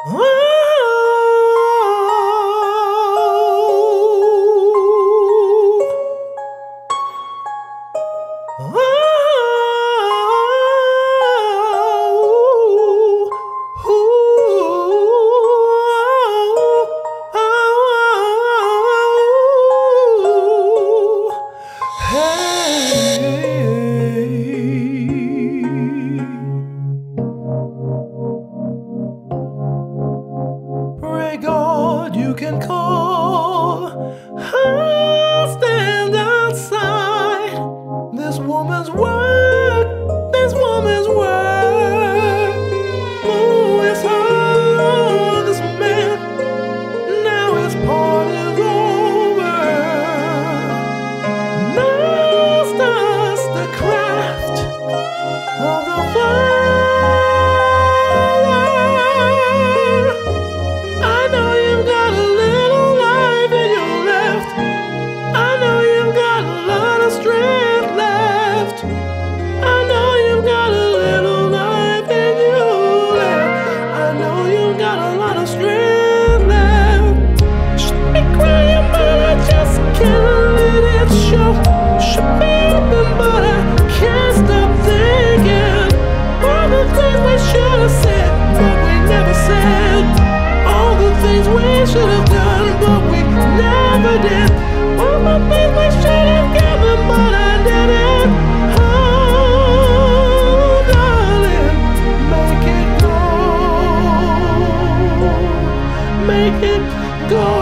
Pray God you can call. I'll stand outside this woman's work, this woman's work. Oh, it's all this man. Now his part is over. Now starts the craft of the father. I know you've got a little life in you left. I know you've got a lot of strength left. I know you've got a little life in you left. I know you've got a lot of strength left. Should be crying, but I just can't let it show. Should be open, but I can't stop thinking all the things we should have said, but we never said. All the things we should have done, but we never did. All the things we should have given, but I didn't. Oh, darling, make it go. Make it go.